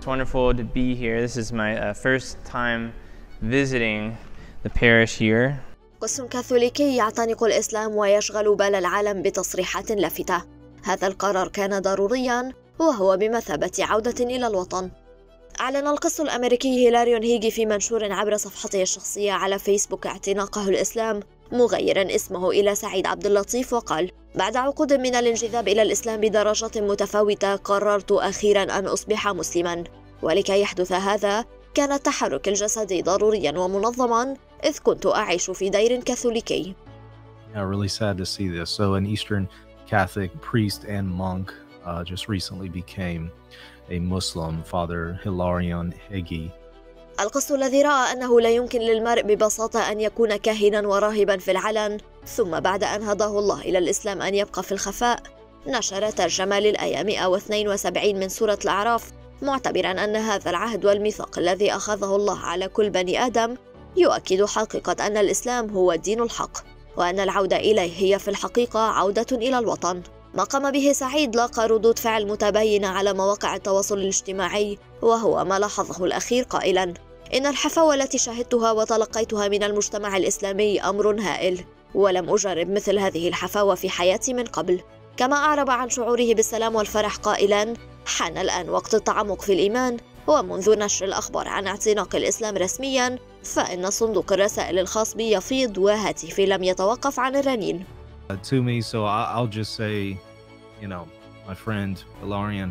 It's wonderful to be here. This is my first time visiting the parish here. قس كاثوليكي يعتنق الإسلام ويشغل بال العالم بتصريحات لافتة. هذا القرار كان ضروريا وهو بمثابة عودة إلى الوطن. أعلن القس الأمريكي هيلاريون هيجي في منشور عبر صفحته الشخصية على فيسبوك اعتناقه الإسلام، مغيرا اسمه إلى سعيد عبد اللطيف، وقال: بعد عقود من الانجذاب إلى الإسلام بدرجات متفاوتة قررت أخيرا أن أصبح مسلما، ولكي يحدث هذا كان التحرك الجسدي ضروريا ومنظما إذ كنت أعيش في دير كاثوليكي. Really sad to see this. So an Eastern Catholic priest and monk just recently became a Muslim, Father Hilarion Hegi. القس الذي رأى أنه لا يمكن للمرء ببساطة أن يكون كاهنا وراهبا في العلن، ثم بعد أن هداه الله إلى الإسلام أن يبقى في الخفاء، نشر ترجمة للآية 172 من سورة الأعراف، معتبرا أن هذا العهد والميثاق الذي أخذه الله على كل بني آدم يؤكد حقيقة أن الإسلام هو الدين الحق، وأن العودة إليه هي في الحقيقة عودة إلى الوطن. ما قام به سعيد لاقى ردود فعل متباينة على مواقع التواصل الاجتماعي، وهو ما لاحظه الأخير قائلا: إن الحفاوة التي شاهدتها وتلقيتها من المجتمع الإسلامي أمر هائل، ولم أجرب مثل هذه الحفاوة في حياتي من قبل. كما أعرب عن شعوره بالسلام والفرح قائلا: حان الآن وقت التعمق في الإيمان، ومنذ نشر الأخبار عن اعتناق الإسلام رسميا فإن صندوق الرسائل الخاص بي يفيض وهاتفي لم يتوقف عن الرنين. To me, so I'll just say, my friend Hilarion,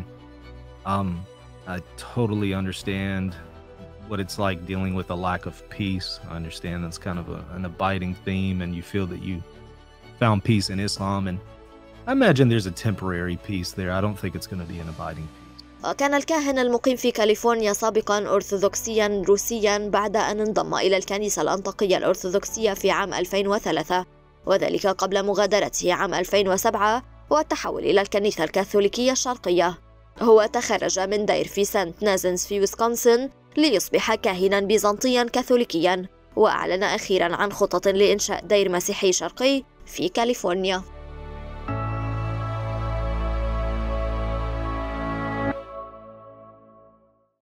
I totally understand what it's like dealing with a lack of peace. I understand that's kind of an abiding theme, and you feel that you found peace in Islam, and I imagine there's a temporary peace there. I don't think it's going to be an abiding peace. وكان الكاهن المقيم في كاليفورنيا سابقا أرثوذكسيا روسيا بعد أن انضم إلى الكنيسة الأنطاكية الأرثوذكسية في عام 2003، وذلك قبل مغادرته عام 2007 والتحول إلى الكنيسة الكاثوليكية الشرقية. هو تخرج من دير في سانت نازنز في ويسكونسن ليصبح كاهنا بيزنطيا كاثوليكيا، وأعلن أخيرا عن خطط لإنشاء دير مسيحي شرقي في كاليفورنيا.